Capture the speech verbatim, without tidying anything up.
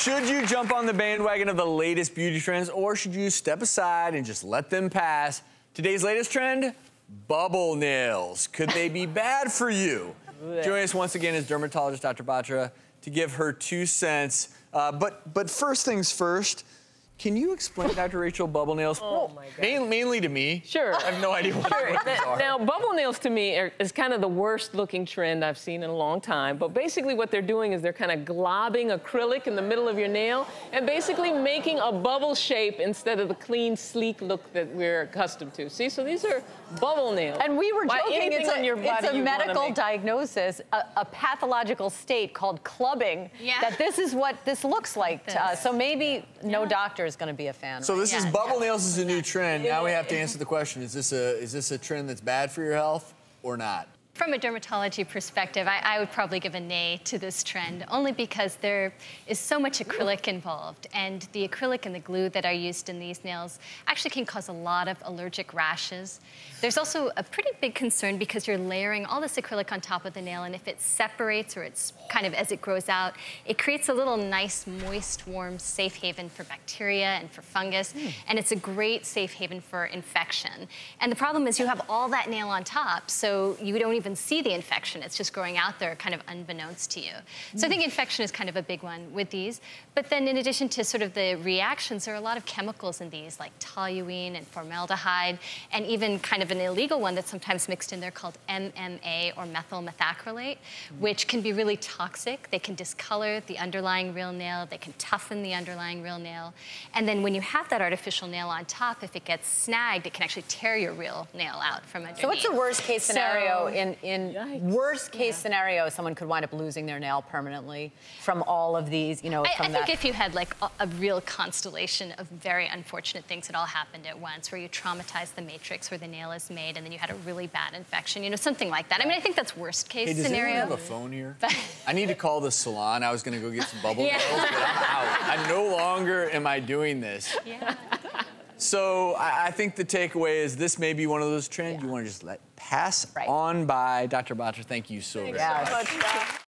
Should you jump on the bandwagon of the latest beauty trends, or should you step aside and just let them pass? Today's latest trend, bubble nails. Could they be bad for you? Joining us once again is dermatologist Doctor Batra to give her two cents. Uh, but, but first things first, can you explain, Doctor Rachel, bubble nails? Oh, my God. Main, mainly to me. Sure. I have no idea what, Sure. what these are. Now, bubble nails to me are, is kind of the worst looking trend I've seen in a long time. But basically what they're doing is they're kind of globbing acrylic in the middle of your nail and basically making a bubble shape instead of the clean, sleek look that we're accustomed to. See, so these are bubble nails. And we were Why, joking, it's on a, your body it's a you medical make... diagnosis, a, a pathological state called clubbing, yeah. that this is what this looks like to us. So maybe no Yeah. doctor is going to be a fan. So this Yeah, is bubble yeah. nails is a new trend. Now we have to answer the question: Is this a is this a trend that's bad for your health or not? From a dermatology perspective, I, I would probably give a nay to this trend, only because there is so much acrylic involved, and the acrylic and the glue that are used in these nails actually can cause a lot of allergic rashes. There's also a pretty big concern because you're layering all this acrylic on top of the nail, and if it separates or it's kind of as it grows out, it creates a little nice, moist, warm, safe haven for bacteria and for fungus, mm. and it's a great safe haven for infection. And the problem is you have all that nail on top, so you don't even even see the infection. It's just growing out there kind of unbeknownst to you. So I think infection is kind of a big one with these. But then in addition to sort of the reactions, there are a lot of chemicals in these, like toluene and formaldehyde, and even kind of an illegal one that's sometimes mixed in there called M M A, or methyl methacrylate, which can be really toxic. They can discolor the underlying real nail. They can toughen the underlying real nail. And then when you have that artificial nail on top, if it gets snagged, it can actually tear your real nail out from underneath. So what's the worst case scenario? So, in in Yikes. worst case Yeah. scenario, someone could wind up losing their nail permanently from all of these, you know, I, from I that. think if you had like a, a real constellation of very unfortunate things that all happened at once, where you traumatized the matrix where the nail is made, and then you had a really bad infection, you know, something like that. I mean, I think that's worst case Hey, does scenario. anyone have a phone here? I need to call the salon. I was going to go get some bubble Yeah. nails, but I'm out. I no longer am I doing this. Yeah. So I, I think the takeaway is this may be one of those trends Yeah. you want to just let pass Right. on by. Doctor Batra, thank you so very Yes. much.